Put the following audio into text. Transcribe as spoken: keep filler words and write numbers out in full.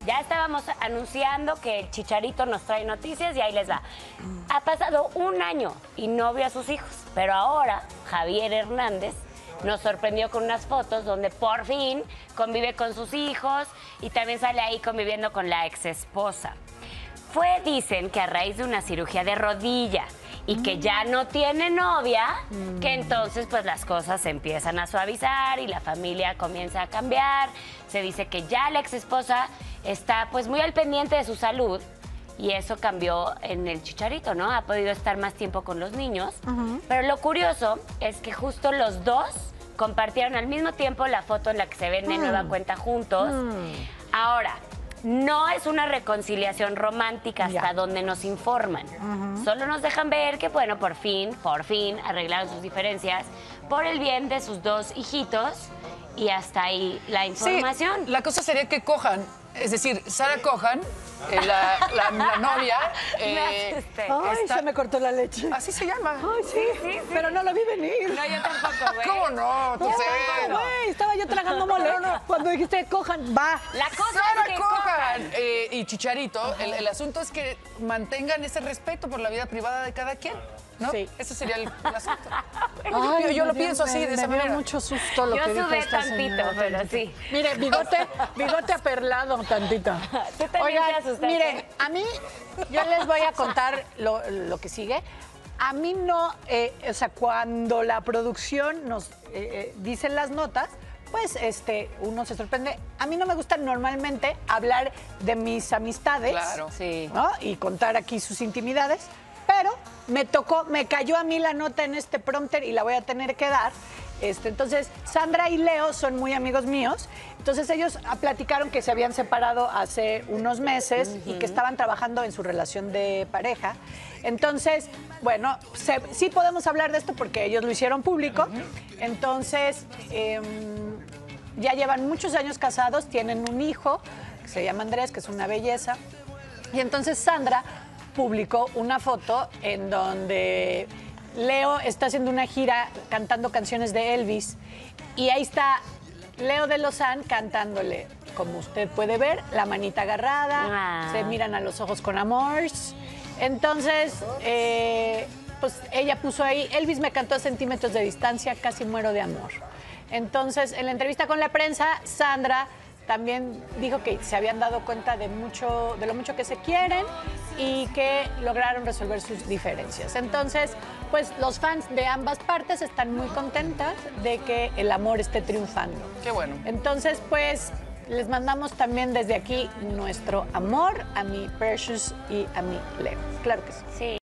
Ya estábamos anunciando que el Chicharito nos trae noticias y ahí les va. Ha pasado un año y no vio a sus hijos, pero ahora Javier Hernández nos sorprendió con unas fotos donde por fin convive con sus hijos y también sale ahí conviviendo con la exesposa. Fue, dicen, que a raíz de una cirugía de rodilla y que ya no tiene novia, mm. que entonces pues las cosas se empiezan a suavizar y la familia comienza a cambiar. Se dice que ya la exesposa está pues muy al pendiente de su salud y eso cambió en el Chicharito, ¿no? Ha podido estar más tiempo con los niños. Uh-huh. Pero lo curioso es que justo los dos compartieron al mismo tiempo la foto en la que se ven de nueva cuenta juntos. Mm. Ahora, no es una reconciliación romántica hasta ya. donde nos informan. Uh-huh. Solo nos dejan ver que, bueno, por fin, por fin arreglaron sus diferencias por el bien de sus dos hijitos y hasta ahí la información. Sí, la cosa sería que cojan, es decir, Sarah Cohan, eh, la, la, la novia... Eh, Ay, está... se me cortó la leche. Así se llama. Ay, sí, sí, sí, pero no lo vi venir. No, yo tampoco, güey. ¿Cómo no? Tú no, güey, estaba yo tragando mole. No, no. Cuando dijiste Cohan, va. La cosa Sarah es que Cohan, Cohan. Eh, y Chicharito, el, el asunto es que mantengan ese respeto por la vida privada de cada quien, ¿no? Sí. Ese sería el, el asunto. Ay, yo yo lo Dios, pienso me, así, de esa me manera. dio mucho susto lo yo que dijo esta tantito, señora. pero sí. Mire, bigote, bigote aperlado tantito. Tú también Oigan, te asustaste. miren, a mí, yo les voy a contar lo, lo que sigue. A mí no, eh, o sea, cuando la producción nos eh, eh, dice las notas, pues este, uno se sorprende. A mí no me gusta normalmente hablar de mis amistades, claro, sí, ¿no? Y contar aquí sus intimidades, pero me tocó, me cayó a mí la nota en este prompter y la voy a tener que dar. Este, entonces, Sandra y Leo son muy amigos míos. Entonces, ellos platicaron que se habían separado hace unos meses uh-huh. y que estaban trabajando en su relación de pareja. Entonces, bueno, se, sí podemos hablar de esto porque ellos lo hicieron público. Uh-huh. Entonces, eh, ya llevan muchos años casados, tienen un hijo que se llama Andrés, que es una belleza. Y entonces, Sandra publicó una foto en donde Leo está haciendo una gira cantando canciones de Elvis y ahí está Leo de Lozán cantándole, como usted puede ver, la manita agarrada, ah. se miran a los ojos con amor. Entonces, eh, pues ella puso ahí, Elvis me cantó a centímetros de distancia, casi muero de amor. Entonces, en la entrevista con la prensa, Sandra también dijo que se habían dado cuenta de, mucho, de lo mucho que se quieren y que lograron resolver sus diferencias. Entonces, pues los fans de ambas partes están muy contentas de que el amor esté triunfando. Qué bueno. Entonces, pues les mandamos también desde aquí nuestro amor a mi Precious y a mi Leo. Claro que sí. Sí.